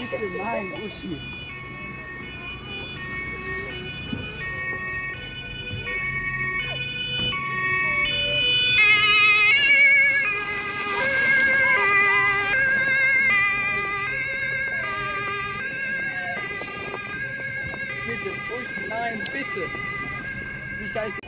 Bitte, nein, Uschi. Bitte, Uschi, nein, bitte. Das ist wie scheiße.